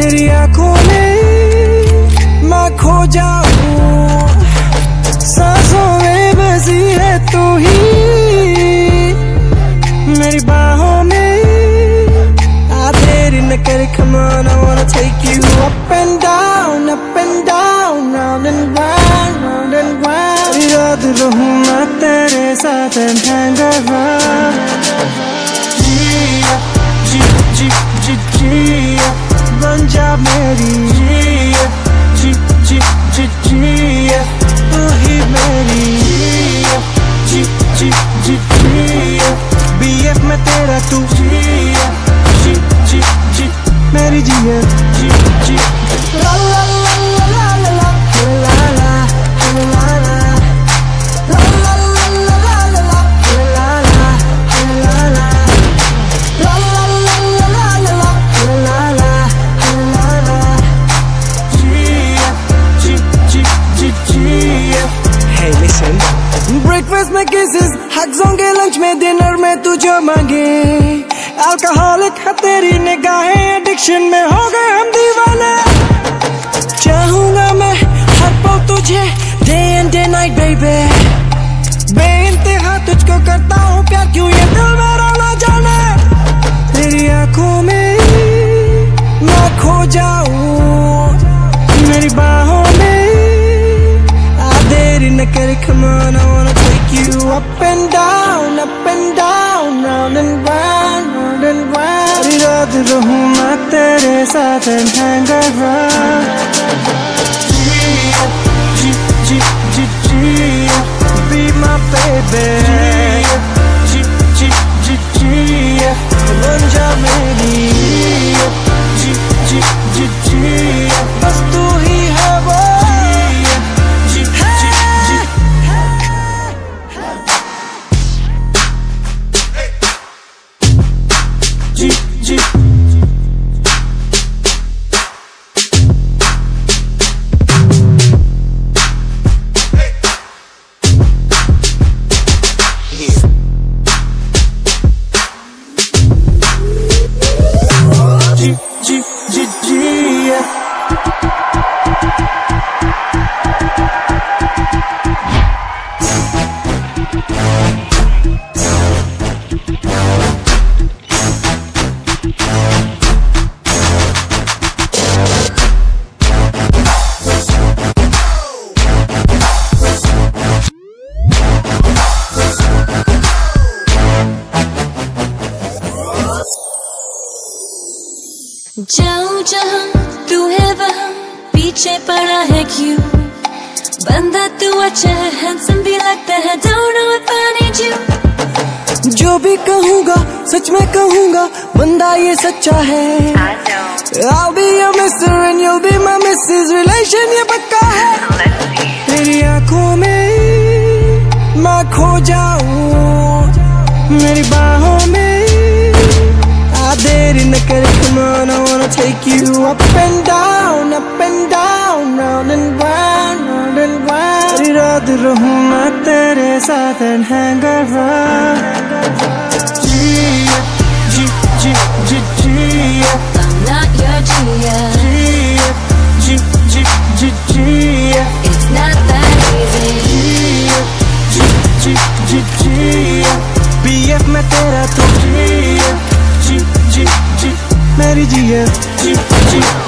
तेरी आंखों में मैं खो जाऊं, सांसों में बसी है तू ही मेरी बाहों में। आ देरी न कर, come on, I wanna take you up and down, round and round, याद रहूं मैं तेरे साथ and hang around। जी बन जा मेरी जी तू ही मेरी जी BF में तेरा तू जी मेरी जी ला ला ला ला ला ला ला ला ब्रेकफास्ट में किसेस, हग्स होंगे लंच में, डिनर में तू जो मांगे। अल्कोहलिक है तेरी निगाहें, एडिक्शन में हो गए हम दीवाने। चाहूंगा मैं हर पल तुझे, day and day night baby. बेइंतहा तुझको करता हूँ प्यार, क्यों ये दिल मेरा ना जाने। तेरी आंखों में मैं खो जाऊं, मेरी बाहों में देरी न कर, come on, I wanna take you up and down, round and round, याद रहूं मैं तेरे साथ and hang around। Ji be my baby, जी बन जा मेरी जी बस तू ही है वो। जाऊं जहां तू है वहां, पीछे पड़ा है क्यों। बंदा तू अच्छा है, हैंडसम भी लगता है, don't know if I need you। जो भी कहूँगा सच में कहूँगा, बंदा ये सच्चा है। I'll be your mister and you'll be my missus, relation ये पक्का है। तेरी आंखों में मैं खो जाऊं, मेरी बाहों में देरी न कर, come on, I wanna take you up and down, round and round, याद रहूं मैं तेरे साथ and hang around। Ji I'm not your Gia, it's not that easy। Ji BF में तेरा तू जी मेरी जी